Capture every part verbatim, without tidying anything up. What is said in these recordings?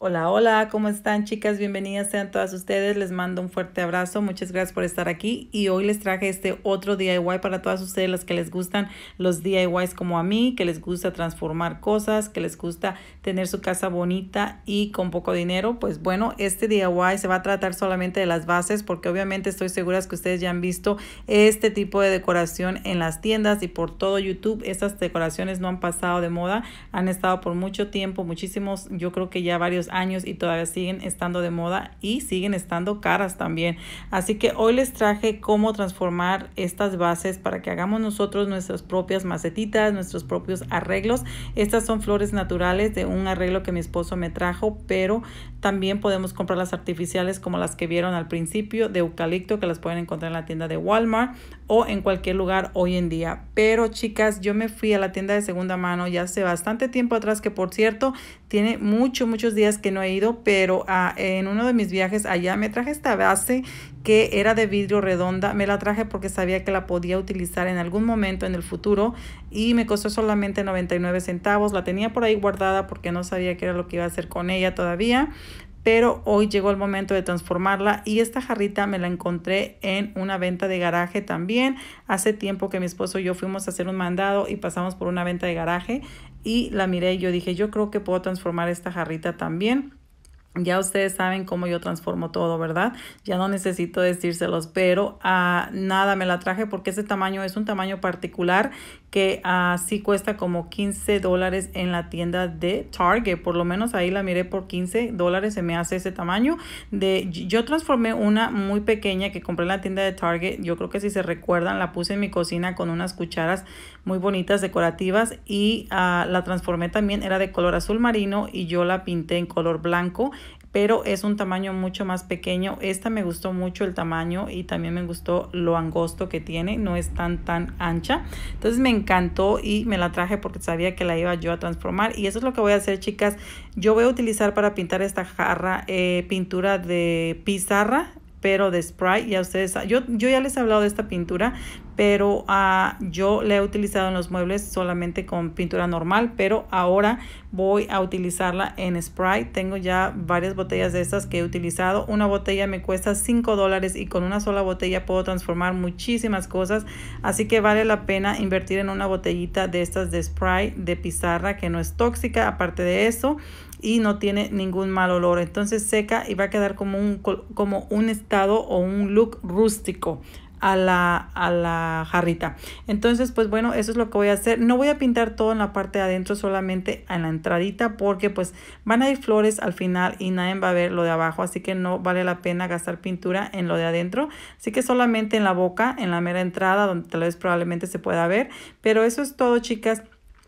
Hola, hola, ¿cómo están, chicas? Bienvenidas sean todas ustedes. Les mando un fuerte abrazo. Muchas gracias por estar aquí. Y hoy les traje este otro D I Y para todas ustedes, las que les gustan los D I Ys como a mí, que les gusta transformar cosas, que les gusta tener su casa bonita y con poco dinero. Pues bueno, este D I Y se va a tratar solamente de las bases, porque obviamente estoy segura que ustedes ya han visto este tipo de decoración en las tiendas y por todo YouTube. Estas decoraciones no han pasado de moda, han estado por mucho tiempo, muchísimos, yo creo que ya varios años, y todavía siguen estando de moda y siguen estando caras también. Así que hoy les traje cómo transformar estas bases para que hagamos nosotros nuestras propias macetitas, nuestros propios arreglos. Estas son flores naturales de un arreglo que mi esposo me trajo, pero también podemos comprar las artificiales como las que vieron al principio de eucalipto, que las pueden encontrar en la tienda de Walmart o en cualquier lugar hoy en día. Pero chicas, yo me fui a la tienda de segunda mano ya hace bastante tiempo atrás, que por cierto tiene muchos muchos días que no he ido, pero uh, en uno de mis viajes allá me traje esta base que era de vidrio redonda. Me la traje porque sabía que la podía utilizar en algún momento en el futuro y me costó solamente noventa y nueve centavos. La tenía por ahí guardada porque no sabía qué era lo que iba a hacer con ella todavía, pero hoy llegó el momento de transformarla. Y esta jarrita me la encontré en una venta de garaje también. Hace tiempo que mi esposo y yo fuimos a hacer un mandado y pasamos por una venta de garaje y la miré y yo dije, yo creo que puedo transformar esta jarrita también. Ya ustedes saben cómo yo transformo todo, ¿verdad? Ya no necesito decírselos, pero uh, nada, me la traje porque ese tamaño es un tamaño particular que uh, sí cuesta como quince dólares en la tienda de Target. Por lo menos ahí la miré por quince dólares, se me hace ese tamaño. De, yo transformé una muy pequeña que compré en la tienda de Target. Yo creo que si se recuerdan, la puse en mi cocina con unas cucharas muy bonitas decorativas y uh, la transformé también, era de color azul marino y yo la pinté en color blanco, pero es un tamaño mucho más pequeño. Esta me gustó mucho el tamaño y también me gustó lo angosto que tiene, no es tan tan ancha. Entonces me encantó y me la traje porque sabía que la iba yo a transformar, y eso es lo que voy a hacer, chicas. Yo voy a utilizar para pintar esta jarra eh, pintura de pizarra, pero de spray. Ya ustedes, yo, yo ya les he hablado de esta pintura, pero uh, yo la he utilizado en los muebles solamente con pintura normal, pero ahora voy a utilizarla en spray. Tengo ya varias botellas de estas que he utilizado. Una botella me cuesta cinco dólares y con una sola botella puedo transformar muchísimas cosas, así que vale la pena invertir en una botellita de estas de spray de pizarra que no es tóxica, aparte de eso, y no tiene ningún mal olor. Entonces seca y va a quedar como un, como un estado o un look rústico a la, a la jarrita. Entonces pues bueno, eso es lo que voy a hacer. No voy a pintar todo en la parte de adentro, solamente en la entradita, porque pues van a ir flores al final y nadie va a ver lo de abajo, así que no vale la pena gastar pintura en lo de adentro. Así que solamente en la boca, en la mera entrada, donde tal vez probablemente se pueda ver. Pero eso es todo, chicas.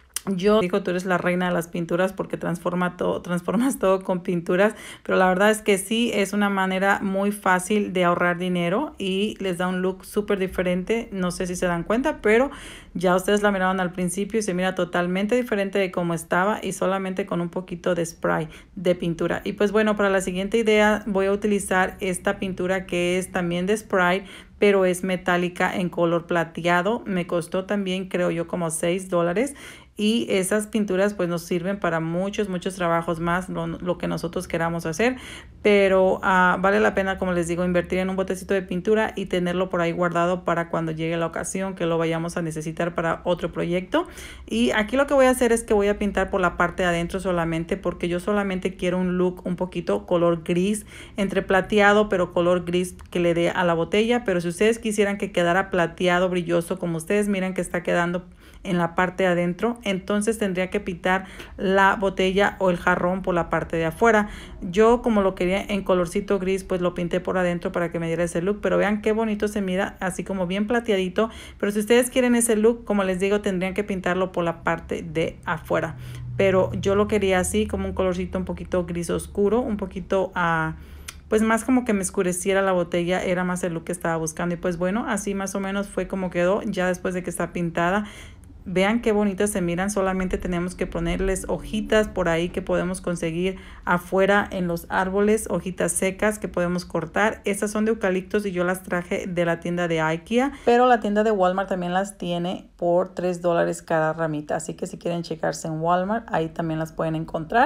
Yo digo, tú eres la reina de las pinturas porque transforma todo, transformas todo con pinturas, pero la verdad es que sí, es una manera muy fácil de ahorrar dinero y les da un look súper diferente. No sé si se dan cuenta, pero ya ustedes la miraron al principio y se mira totalmente diferente de cómo estaba, y solamente con un poquito de spray de pintura. Y pues bueno, para la siguiente idea voy a utilizar esta pintura que es también de spray, pero es metálica en color plateado. Me costó también, creo yo, como seis dólares. Y esas pinturas pues nos sirven para muchos, muchos trabajos más, lo, lo que nosotros queramos hacer. Pero uh, vale la pena, como les digo, invertir en un botecito de pintura y tenerlo por ahí guardado para cuando llegue la ocasión que lo vayamos a necesitar para otro proyecto. Y aquí lo que voy a hacer es que voy a pintar por la parte de adentro solamente, porque yo solamente quiero un look un poquito color gris, entre plateado, pero color gris que le dé a la botella. Pero si ustedes quisieran que quedara plateado, brilloso, como ustedes miran que está quedando en la parte de adentro, entonces tendría que pintar la botella o el jarrón por la parte de afuera. Yo, como lo quería en colorcito gris, pues lo pinté por adentro para que me diera ese look, pero vean qué bonito se mira, así como bien plateadito. Pero si ustedes quieren ese look, como les digo, tendrían que pintarlo por la parte de afuera, pero yo lo quería así, como un colorcito un poquito gris oscuro, un poquito a uh, pues más como que me oscureciera la botella, era más el look que estaba buscando. Y pues bueno, así más o menos fue como quedó ya después de que está pintada. Vean qué bonitas se miran. Solamente tenemos que ponerles hojitas por ahí que podemos conseguir afuera en los árboles, hojitas secas que podemos cortar. Estas son de eucaliptos y yo las traje de la tienda de IKEA, pero la tienda de Walmart también las tiene por tres dólares cada ramita, así que si quieren checarse en Walmart, ahí también las pueden encontrar.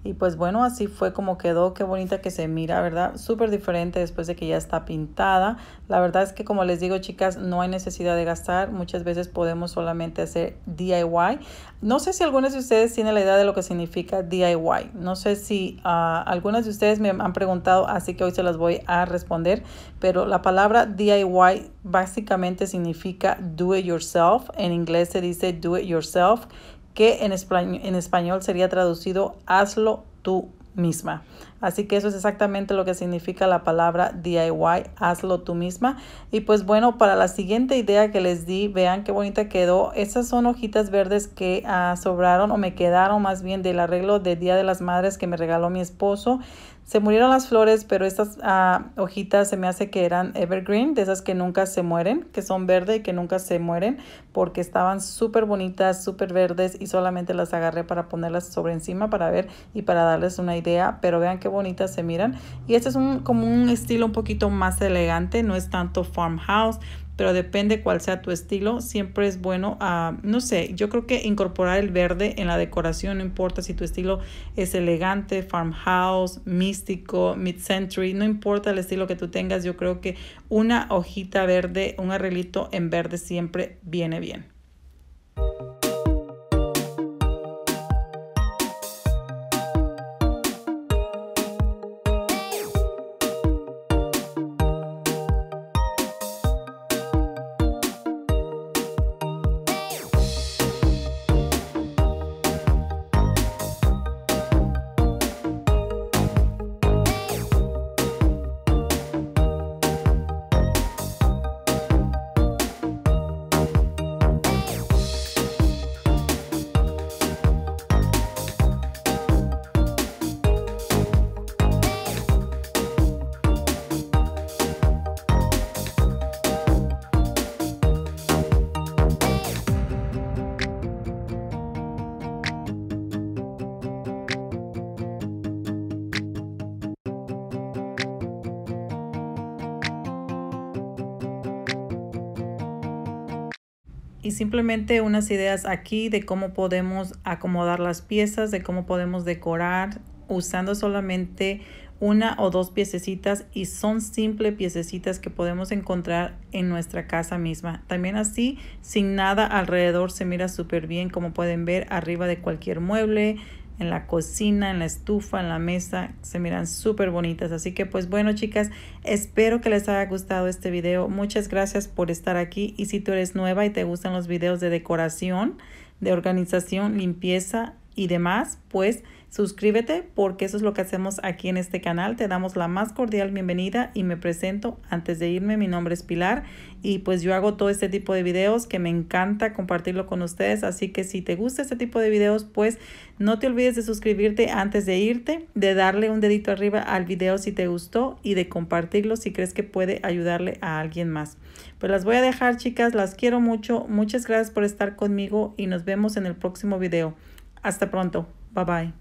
Y pues bueno, así fue como quedó. Qué bonita que se mira, ¿verdad? Súper diferente después de que ya está pintada. La verdad es que, como les digo, chicas, no hay necesidad de gastar. Muchas veces podemos solamente hacer D I Y. No sé si algunos de ustedes tienen la idea de lo que significa D I Y. No sé si uh, algunas de ustedes me han preguntado, así que hoy se las voy a responder. Pero la palabra D I Y básicamente significa do it yourself. En inglés se dice do it yourself, que en español, en español sería traducido hazlo tú misma. Así que eso es exactamente lo que significa la palabra D I Y, hazlo tú misma. Y pues bueno, para la siguiente idea que les di, vean qué bonita quedó. Esas son hojitas verdes que uh, sobraron o me quedaron más bien del arreglo de Día de las Madres que me regaló mi esposo. Se murieron las flores, pero estas uh, hojitas se me hace que eran evergreen, de esas que nunca se mueren, que son verdes y que nunca se mueren, porque estaban súper bonitas, súper verdes, y solamente las agarré para ponerlas sobre encima para ver y para darles una idea. Pero vean qué bonitas se miran. Y este es un, como un estilo un poquito más elegante, no es tanto farmhouse, pero depende cuál sea tu estilo. Siempre es bueno, uh, no sé, yo creo que incorporar el verde en la decoración, no importa si tu estilo es elegante, farmhouse, místico, mid-century, no importa el estilo que tú tengas, yo creo que una hojita verde, un arreglito en verde siempre viene bien. Y simplemente unas ideas aquí de cómo podemos acomodar las piezas, de cómo podemos decorar usando solamente una o dos piececitas, y son simples piececitas que podemos encontrar en nuestra casa misma. También así, sin nada alrededor, se mira súper bien, como pueden ver, arriba de cualquier mueble, en la cocina, en la estufa, en la mesa, se miran súper bonitas. Así que pues bueno, chicas, espero que les haya gustado este video. Muchas gracias por estar aquí, y si tú eres nueva y te gustan los videos de decoración, de organización, limpieza y demás, pues suscríbete, porque eso es lo que hacemos aquí en este canal. Te damos la más cordial bienvenida y me presento antes de irme. Mi nombre es Pilar y pues yo hago todo este tipo de videos que me encanta compartirlo con ustedes. Así que si te gusta este tipo de videos, pues no te olvides de suscribirte antes de irte, de darle un dedito arriba al video si te gustó y de compartirlo si crees que puede ayudarle a alguien más. Pues las voy a dejar, chicas, las quiero mucho. Muchas gracias por estar conmigo y nos vemos en el próximo video. Hasta pronto. Bye bye.